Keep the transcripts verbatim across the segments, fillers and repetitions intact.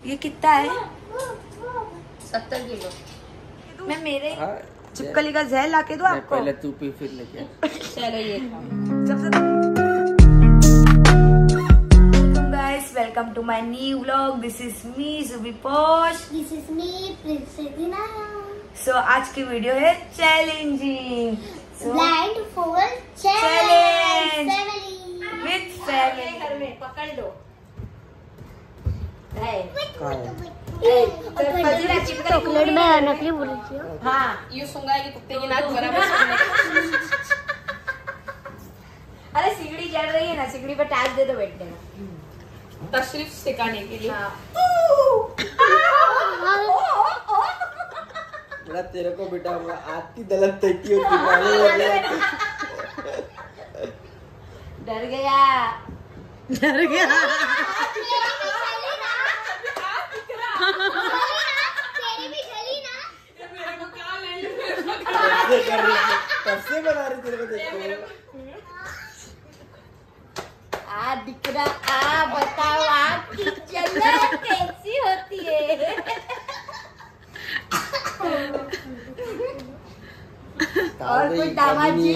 ये कितना है? सत्तर किलो। मैं मेरे चिपकली का जहर ला के दूं आपको? पहले तू पी फिर लेके। चलो ये सबसे guys, welcome to my new vlog. This is me Jubi पोश। This is me princess Dina. So आज की वीडियो है challenging blindfold challenge family with family. घर में पकड़ लो। चॉकलेट में नकली बोल रही हूँ। हाँ, यूं सुंगाएगी कुत्ते की नाक बराबर सुंगने। अरे सिगड़ी चढ़ रही है ना, सिगड़ी पे टैग दे दो बैठने का। तशरीफ सिखाने के लिए। हाँ। बेटा तेरे को बेटा आती दलत तैती होती डर गया डर गया कब से बना रही तेरे को देखते आ दिख रहा। आ बताओ आपकी जन्नत कैसी होती है? और कोई दामाद जी?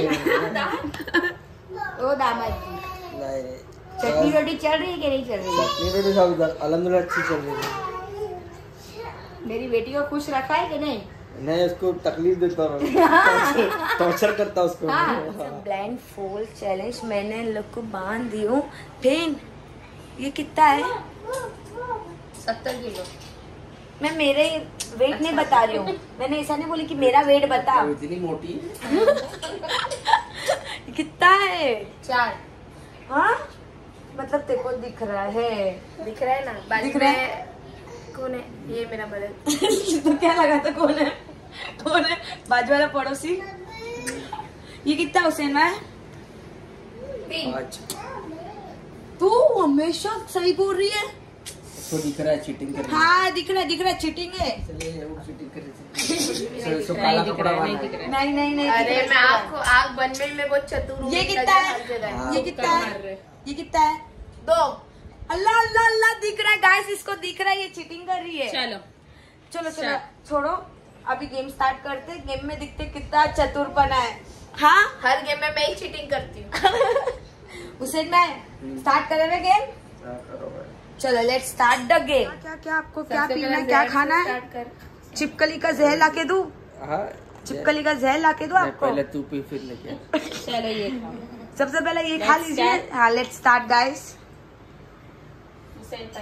ओ दामाद जी, चटनी रोटी चल रही है कि नहीं चल रही है? चटनी रोटी सब अल्हम्दुलिल्लाह अच्छी चल रही है। मेरी बेटी को खुश रखा है कि नहीं? नहीं, उसको तकलीफ देता हूँ, टॉर्चर करता उसको। ब्लाइंड फोल्ड चैलेंज मैंने इन लोग को बांध दी हूँ। फिर ये कितना है? सत्तर किलो। मैं मेरे वेट नहीं बता रही हूँ, मैंने ऐसा नहीं बोली कि मेरा वेट बता। इतनी मोटी कितना है? चार। हाँ मतलब तेरे को दिख रहा है? दिख रहा है ना? बाजू दिख रहा है? में कौन है? ये मेरा बदल। तो क्या लगा था कौन है? कौन है? बाजू वाला पड़ोसी। ये कितना हुसैन है? तीन। तू हमेशा सही बोल रही है। उसको दिख रहा है चीटिंग कर रही है। हाँ दिख रहा है, दिख रहा है, चीटिंग है। चलिए वो चीटिंग कर रही है। नहीं दिख रहा है, नहीं दिख रहा है, नहीं दिख रहा है। नहीं नहीं नहीं। अरे मैं आपको आग बनने में बहुत चतुर हूँ। ये कितना है? ये कितना है? ये कितना है? दो। अल्लाह अल्लाह अल्लाह दिख रहा है गाइस, इसको दिख रहा है, ये चीटिंग कर रही है। चलो चलो चलो छोड़ो, अभी गेम स्टार्ट करते। गेम में दिखते कितना चतुरपना है। हाँ हर गेम में मैं ही चीटिंग करती हूँ। हुसैन मैं स्टार्ट करें गेम? चलो लेट्स स्टार्ट द गेम। क्या क्या आपको क्या पीना है, क्या खाना है? चिपकली का जहर ला के दूं? चिपकली का जहर ला के दूं आपको? पहले तू पी फिर लेके। चलो ये सबसे पहले ये खा लीजिए। हाँ लेट्स स्टार्ट गाइस। हुसैन भाई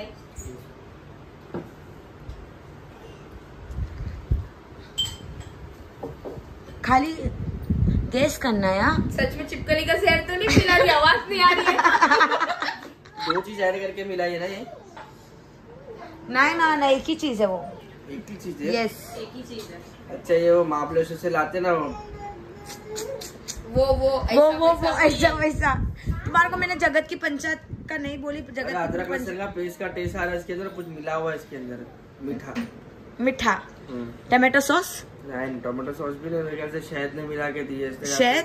खाली गैस करना है। सच में चिपकली का जहर तो नहीं मिला रही? आवाज नहीं आ रही है। दो चीज ऐड करके मिलाई है ना ये? नहीं ना ना, एक ही चीज है वो। एक ही चीज है? यस एक ही चीज है। अच्छा ये वो महाबलेश्वर से लाते ना वो वो वो वो वो वो ऐसा वैसा। तुम्हारे को मैंने जगत की पंचायत का नहीं बोली, जगत अदरक लहसुन का पेस्ट का टेस्ट आ रहा है इसके अंदर, कुछ मिला हुआ है इसके अंदर मीठा मीठा। Tomato sauce? नहीं टमाटो सॉस भी नहीं, मेरे ख्याल से शहद ने मिला के दी है। शहद?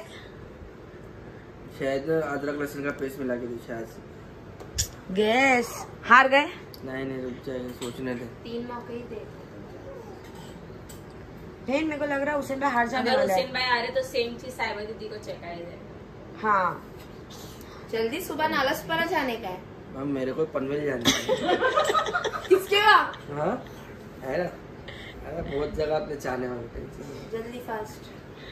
शहद अदरक लहसुन का पेस्ट मिला के दी शायद। गैस हार गए? नहीं नहीं रुक जाए, सोचने दे। तीन मौके ही दे। बहन मेरे को लग रहा है हुसैन भाई हार जाने अगर वाला है। हुसैन भाई आ रहे तो सेम चीज साहिबा दीदी को चेकाई दे। हाँ जल्दी सुबह नालसपरा जाने का है। हम मेरे को पनवेल जाना है। किसके वहाँ? हाँ है ना, अरे बहुत जगह अपने जाने वाले। टेंशन जल्दी फास्ट।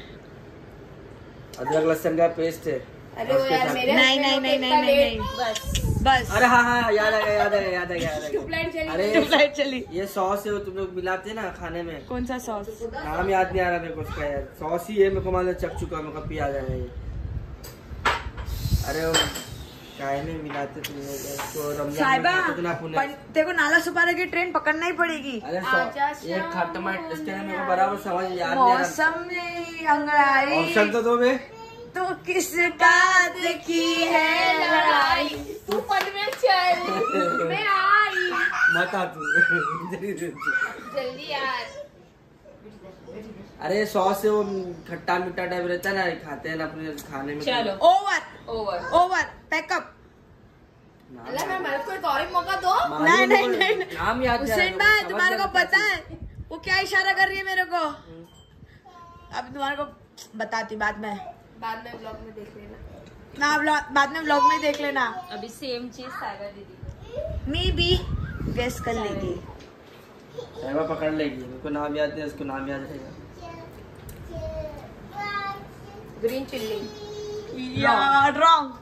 अदरक लहसुन का पेस्ट है। अरे वो यार मेरे नहीं नहीं नहीं नहीं नहीं नहीं बस बस। अरे हाँ हाँ याद आ गया याद आ गया याद आ गया याद आ गया। ट्यूबलाइट चली। अरे ट्यूबलाइट चली। ये सॉस है वो तुम लोग मिलाते ना खाने में। कौन सा सॉस? नाम याद नहीं आ रहा मेरे को उसका यार। सॉस ही है, मेरे को मालूम चक चुका, मेरे को पिया जाएगा ये। अरे वो काहे नहीं मिलाते तुम लोग इसको? रमजान साहिबा में कितना पुण्य। तेरे को नाला सुपारा की ट्रेन पकड़ना ही पड़ेगी। अरे आजा सॉ- ये खट्टा मट इसके मेरे को बराबर समझ याद नहीं आ रहा। मौसम में अंगड़ाई ऑप्शन तो दो बे। तो किसका देखी है लड़ाई। तू पद में चल मैं आई। मत आ तू जल्दी यार। अरे सॉस से वो खट्टा मीठा टाइप रहता है ना, खाते हैं ना अपने खाने में। चलो ओवर ओवर ओवर पैकअप। अल्लाह मैं मेरे को एक और ही मौका दो। नहीं नहीं नहीं नाम याद हुसैन भाई तुम्हारे को पता है वो क्या इशारा कर रही है मेरे को? अब तुम्हारे को बताती बाद में, बाद में ब्लॉग में देख लेना ना, ब्लॉग बाद में ब्लॉग में देख लेना। अभी सेम चीज सागर दीदी मी भी गेस कर लेगी। साहिबा पकड़ लेगी, उनको नाम याद है, उसको नाम याद रहेगा। ग्रीन चिल्ली यार रॉन्ग,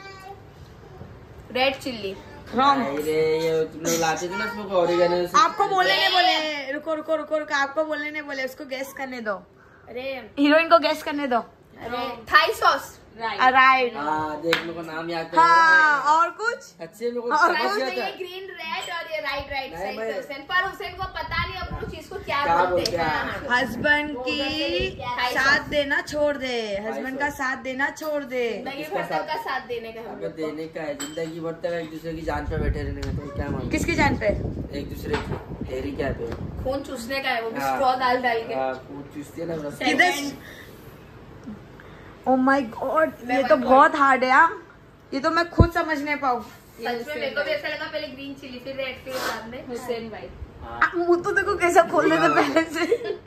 रेड चिल्ली रॉन्ग। अरे ये तुम लोग लाते थे ना उसमें ओरिगेनो। आपको बोलने नहीं बोले, रुको रुको रुको रुको, आपको बोलने नहीं बोले, उसको गेस करने दो, अरे हीरोइन को गेस करने दो। अरे थाई सॉस राइट। हाँ देख, मेरे को नाम याद है। हाँ और कुछ अच्छे मेरे को और समझ कौन गया ये था। ग्रीन रेड और ये राइट राइट नहीं, सही मैं- से हुसैन, पर हुसैन को पता नहीं अब वो चीज को क्या क्या बोलते बोलते हैं। हैं। हाँ। हस्बैंड की साथ देना छोड़ दे, हस्बैंड का साथ देना छोड़ दे। जिंदगी किसका भर साथ? का साथ देने का हम अबे लोग देने का है, जिंदगी भर तक एक दूसरे की जान पे बैठे रहने का, तो क्या मालूम किसकी जान पे? एक दूसरे की तेरी क्या पे। खून चूसने का है, वो भी हाँ। स्ट्रॉ डाल डाल के। हाँ, पूछ चूसती है ना बस। किधर? ओह माय गॉड, ये तो बहुत हार्ड है यार, ये तो मैं खुद समझ नहीं पाऊँ। सच में मेरे को भी ऐसा लगा, पहले ग्रीन चिल्ली फिर रेड फिर बाद में हुसैन भाई। मुंह तो देखो कैसा खोल देते पहले से।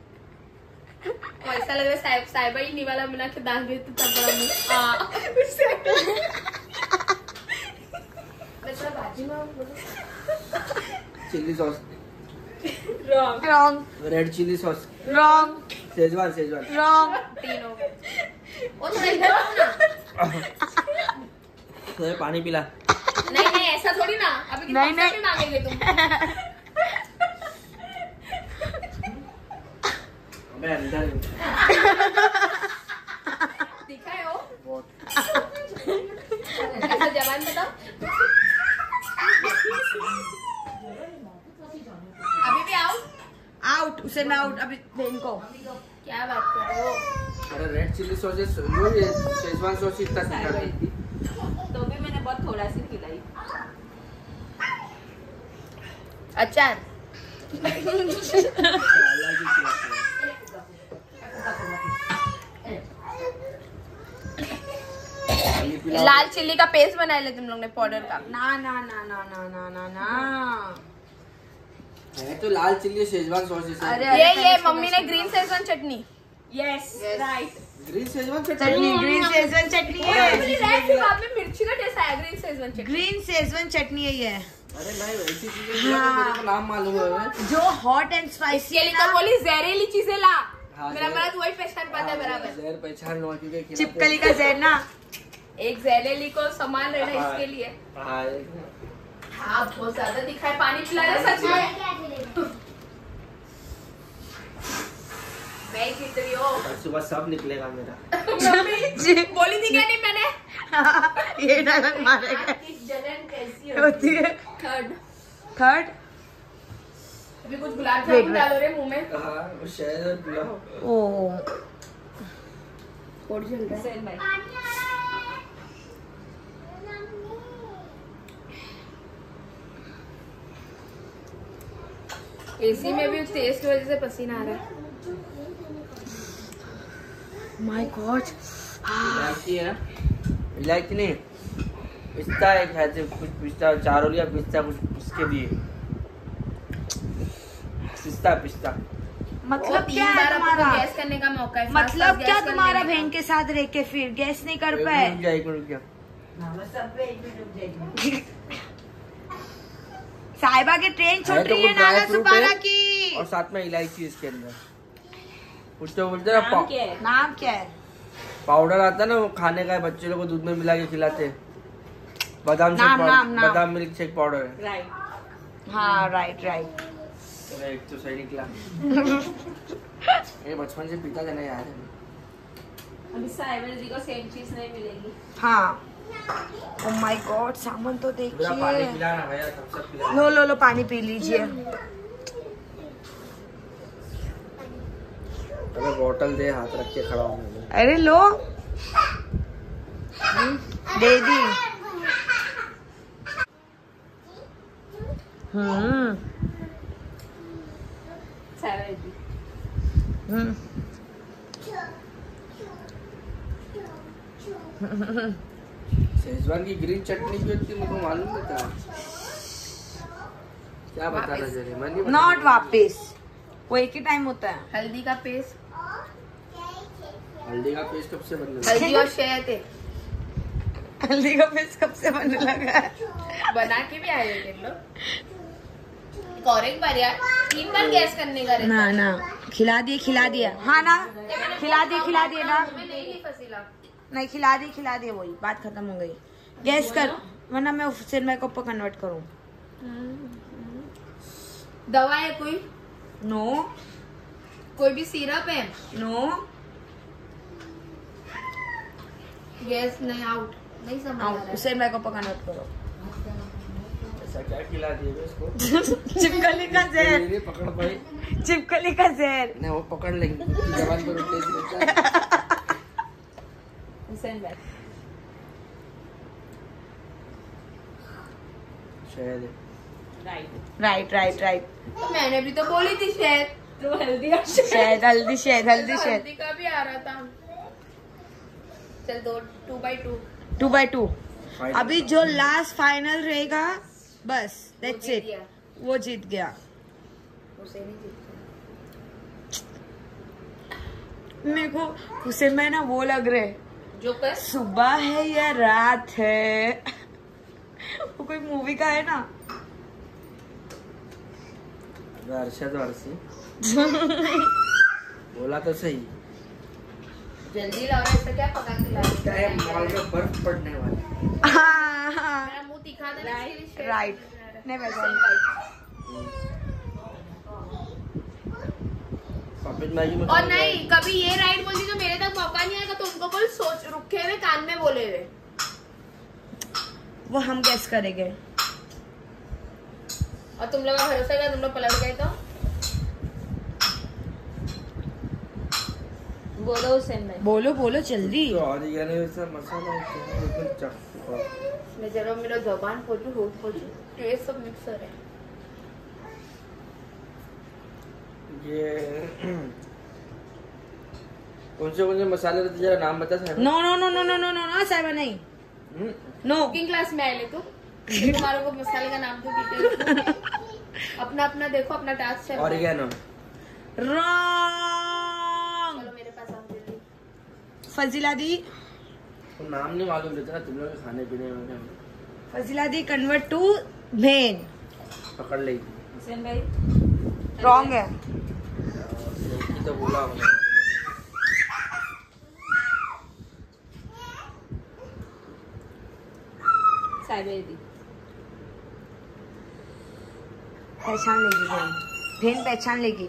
और ऐसा लग रहा है साहिब साहिबा ही निवाला बना के दाग देते तब बड़ा मुंह। हाँ। मैं थोड़ा भाजी में बोलूं। Chilli sauce, wrong wrong red chilli sauce, wrong Schezwan Schezwan. Wrong. तीन हो गए। वो थोड़ा इधर आओ ना। तो पानी पिला। नहीं नहीं ऐसा थोड़ी ना, अभी नहीं, नहीं नहीं। नहीं मांगेंगे तुम। मैं अंदर हूँ। दिखाए हो बहुत। ऐसा जवान बताओ। अभी भी आओ। आउट, उसे मैं आउट अभी बहन को। क्या बात कर रहे हो? अरे रेड चिल्ली सॉस वो ये शेजवान सॉस इतना तीखा है। तो भी मैंने बहुत थोड़ा सी खिलाई। अचार लाल चिल्ली का पेस्ट बना ले तुम लोग ने पाउडर का। ना ना ना ना ना ना ना ना। है तो लाल चिल्ली शेजवान सॉस है। अरे, ये ये मम्मी ने green Schezwan chutney. Yes right, green Schezwan chutney, chutney. Green Schezwan chutney red है। फिर बाद में मिर्ची का टेस्ट आया। Green Schezwan chutney. Green Schezwan chutney है ये, अरे नहीं ऐसी चीजें हाँ। मेरे को नाम मालूम है। जो हॉट एंड स्पाइसी इसके लिए तो बोली जहरीली चीजें ला। हाँ, मेरा जहर- मर्द वही पहचान पाता है बराबर। जहर पहचान लो क्योंकि खिलाते- चिपकली का जहर ना। एक जहरीली को सामान रहना हाँ। इसके लिए। हाँ, हाँ बहुत ज्यादा दिखाए, पानी पिला रहे सच में। मैं जीत रही हूँ। और सुबह सब निकलेगा मेरा। जी बोली थी क्या नहीं मैंने? ये डायलॉग मारेगा। किस जलन कैसी होती है। थर्ड। थर्ड अभी कुछ गुलाब Wait, जामुन wait. डालो रे मुंह में। हाँ, वो शहद और पुलाव। ओ और जल रहा है। एसी में भी तेज की वजह से पसीना आ रहा है। माय गॉड, इलायची है ना, इलायची नहीं पिस्ता है, शायद से कुछ पिस्ता, चारों लिया पिस्ता कुछ उसके दिए, पिस्ता पिस्ता। मतलब तीन क्या है बार आपको तुम्हारा? गैस करने का मौका है। मतलब फास्ट-फास्ट क्या गैस कर तुम्हारा लेने का। बहन के साथ रह के फिर गैस नहीं कर एक पाए? मिनट रुक जा, एक मिनट रुक जा। साहिबा की ट्रेन छूट है तो रही है कुछ ड्राई नाला फ्रूट सुपारा है की। और साथ में इलायची इसके अंदर। कुछ तो बोलते ना पा, नाम क्या है? पाउडर आता है ना, वो खाने का है, बच्चे लोग को दूध में मिला के खिलाते हैं। बादाम शेक नाम, नाम, पाउडर, नाम। बादाम मिल्क शेक पाउडर है। राइट। हाँ राइट राइट। अरे एक तो सही निकला। ये बचपन से पीता था ना यार। अभी साइबर जी को सेम चीज नहीं मिलेगी। हाँ ओ माय गॉड, सामान तो पूरा पानी देखिए। पिलाना भैया, सब सब पिला। लो लो लो पानी पी लीजिए। अबे बोतल दे, हाथ रख के खड़ा हूँ मैं। अरे लो दे दी। हम्म साइबर जी। हम्म शेजवान की ग्रीन चटनी भी होती है, मुझको मालूम नहीं था। क्या बता रहा जरे, मैं नहीं बता नॉट रहा। वापिस, वो एक ही टाइम होता है। हल्दी का पेस्ट, हल्दी का पेस्ट कब से बनने लगा? हल्दी और शहद है। हल्दी का पेस्ट कब से बनने लगा है? बना के भी आए थे लोग। और एक बार यार, तीन बार गैस करने का रहता ना है। ना, खिला दिए खिला दिया, हाँ ना, खिला दिए खिला दिए ना, मैं नहीं ली फसीला। नहीं खिला दिए खिला दिए, वही बात खत्म हो गई। गैस कर, वरना मैं फिर मैं कब कन्वर्ट करूँ। दवा है कोई? नो कोई भी सिरप है? नो, गैस नहीं, आउट नहीं समझ आ रहा है। उसे मैं कब कन्वर्ट करो। ऐसा क्या खिला दिए बे इसको? चिपकली का जहर, नहीं पकड़ पाई। चिपकली का जहर। नहीं वो पकड़ लेंगे, उसकी जबान पर तेज रहता है। हुसैन भाई शहद है। राइट राइट राइट, तो मैंने भी तो बोली थी शहद, तो हल्दी और शहद। शहद, हल्दी शहद, हल्दी तो शहद। हल्दी का भी आ रहा था। चल दो, two by two. Two by two. अभी जो लास्ट फाइनल रहेगा बस, दैट्स इट, वो जीत गया। उसे नहीं जीत मेरे को हुसैन भाई ना वो लग रहे, जो कर सुबह है या रात है। वो कोई मूवी का है ना। अरशद वारसी बोला तो सही। जल्दी लाओ, ऐसा क्या पका के ला क्या है, मॉल में बर्फ पड़ने वाली। हाँ हाँ मेरा मुंह दिखा देना। राइट, नेवर पापित मैगी में और नहीं, कभी ये राइट बोलती तो मेरे तक मौका नहीं आएगा, तो उनको बोल सोच रुके हुए कान में बोले हुए। वो हम गैस करेंगे। और तुम लोग का भरोसा है, तुम लोग पलट गए तो बोलो हुसैन भाई। बोलो बोलो जल्दी। तो ऑरिगेनो जैसा मसाला है, बिल्कुल चख। मैं जरा मेरा जबान खोजू, होठ खोजू, टेस्ट सब मिक्सर है। ये कौन से कौन से मसाले रहते जरा नाम बता साहब। No no no no no no no no साहिबा नहीं, हम्म, नो। कुकिंग क्लास में आए ले तो तुम्हारे को मसाले का नाम तो डिटेल अपना अपना देखो, अपना टास्क चल रहा है। ऑरिगेनो। रॉन्ग। चलो मेरे पास आओ जल्दी। फजीला दी, तो नाम नहीं मालूम रहता ना तुम लोग के खाने पीने में। फजीला दी कन्वर्ट टू भेन। पकड़ ली हुसैन भाई रॉन्ग है। लड़की तो बोला हमने। साइबेरी पहचान लेगी भेन, भेन पहचान लेगी।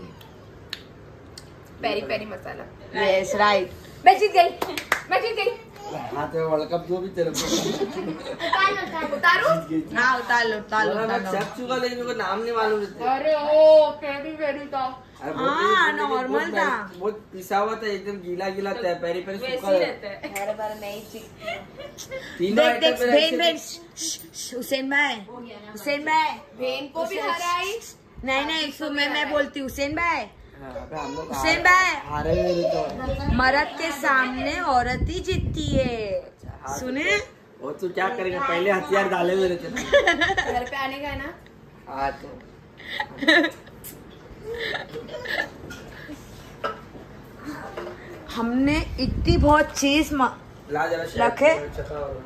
Peri peri masala. Yes right. मैं जीत गई, मैं जीत गई। हाथ में वर्ल्ड कप जो भी तेरे को उतारू? हाँ उतार लो उतार लो उतार लो। चख चुका, लेकिन मेरे को नाम नहीं मालूम रहता। अरे ओ पेरी पेरी था। अरे बहुत- हाँ, बहुत- नॉर्मल बहुत- था। बहुत पिसा हुआ था, एकदम गीला गीला था, पेरी पेरी सूखा था। हर बार मैं ही जीतती हूँ। तीनों देख आइटम देख पे भेन ऐसे- भेन, श्श, श्श, हुसैन भाई, हुसैन भाई। भेन को भी हराई। नहीं नहीं सुन, मैं मैं बोलती हूँ हुसैन भाई। हाँ, अबे हम लोग हुसैन हारे- भाई, हारे हुए तो मर्द के सामने औरत ही जीतती है, हाँ, सुने। वो तू क्या करेगा, पहले हथियार डाले हुए रहते ना। घर पे आने का है ना। हाँ तो हमने इतनी बहुत चीज म... ला जरा शहद रखे? चखा और-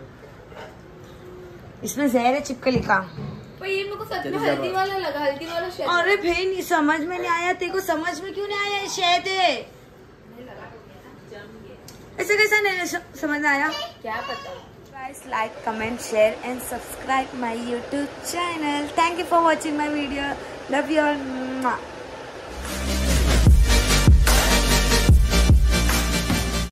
इसमें जहर है चिपकली का। पर ये मेरे को सच में जल्दी हल्दी जमा। वाला लगा, हल्दी वाला शहद। अरे भाई समझ में नहीं आया, तेरे को समझ में क्यों नहीं आया? ये शहद है, ऐसे कैसा नहीं स- समझ में आया? क्या पता। Guys, like, comment, share and subscribe my YouTube channel. Thank you for watching my video. Love you all. Mwah.